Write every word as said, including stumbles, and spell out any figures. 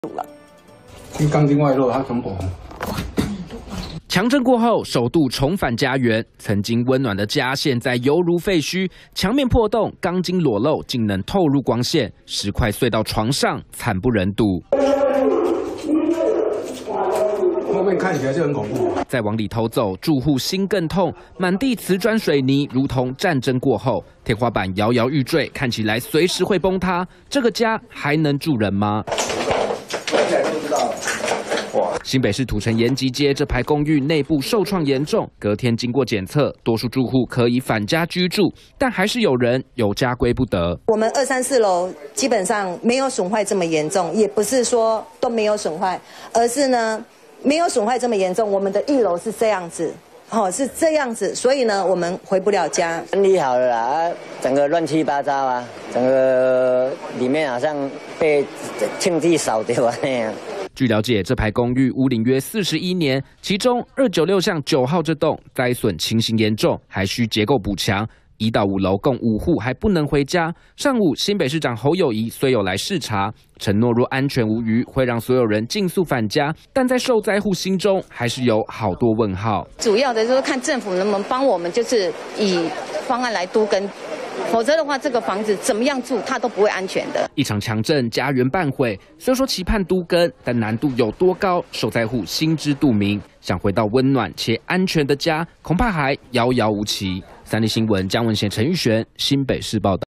了。 因钢筋外露，它很薄。 强震过后，首度重返家园，曾经温暖的家现在犹如废墟，墙面破洞，钢筋裸露，竟能透入光线，石块碎到床上，惨不忍睹。 后面看起来就很恐怖。 再往里头走，住户心更痛，满地瓷砖水泥，如同战争过后，天花板摇摇欲坠，看起来随时会崩塌。这个家还能住人吗？新北市土城延吉街这排公寓内部受创严重，隔天经过检测，多数住户可以返家居住，但还是有人有家归不得。 我们二三四楼基本上没有损坏这么严重，也不是说都没有损坏，而是呢。 没有损坏这么严重，我们的一楼是这样子，哦，是这样子，所以呢，我们回不了家。 整理好了啦，整个乱七八糟啊，整个里面好像被庆地扫掉啊那样。 据了解，这排公寓屋龄约四十一年，其中二九六巷九号这栋灾损情形严重，还需结构补强。 一到五楼共五户还不能回家。上午，新北市长侯友宜虽有来视察，承诺若安全无虞，会让所有人尽速返家，但在受灾户心中还是有好多问号。 主要的就是看政府能不能帮我们，就是以方案来都更，否则的话，这个房子怎么样住，它都不会安全的。 一场强震，家园半毁。虽说期盼都更，但难度有多高，受灾户心知肚明。想回到温暖且安全的家，恐怕还遥遥无期。三立新闻江文贤、陈玉璇，新北市报道。